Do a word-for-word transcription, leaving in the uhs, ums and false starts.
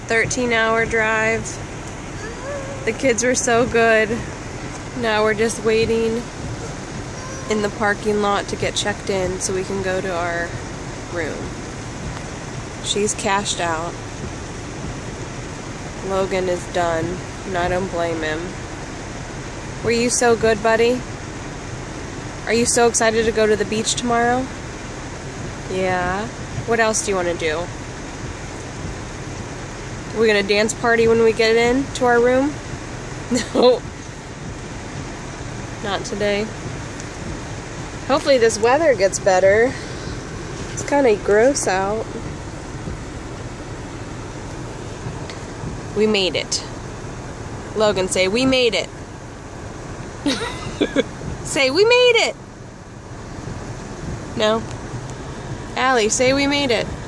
thirteen hour drive. The kids were so good. Now we're just waiting in the parking lot to get checked in so we can go to our room. She's cashed out. Logan is done, and I don't blame him. Were you so good, buddy? Are you so excited to go to the beach tomorrow? Yeah. What else do you want to do? We're gonna dance party when we get in to our room? No. Not today. Hopefully this weather gets better. It's kind of gross out. We made it. Logan, say, we made it. Say, we made it. No. Allie, say we made it.